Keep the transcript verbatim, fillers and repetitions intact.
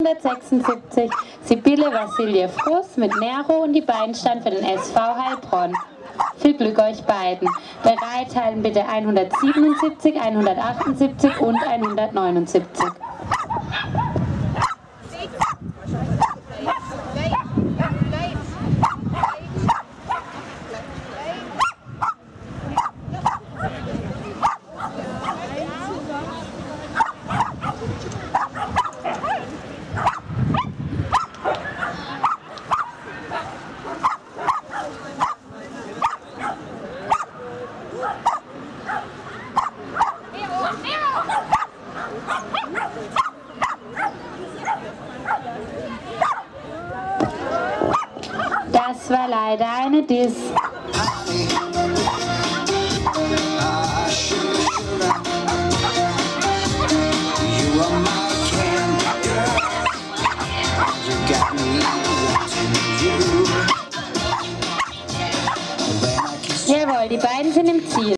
zweihundertsechsundsiebzig Sibylle Vassiljew Russ mit Nero und die beiden stand für den S V Heilbronn. Viel Glück euch beiden. Bereithalten bitte hundertsiebenundsiebzig, hundertachtundsiebzig und hundertneunundsiebzig. Das war leider eine Diss. Jawohl, die beiden sind im Ziel.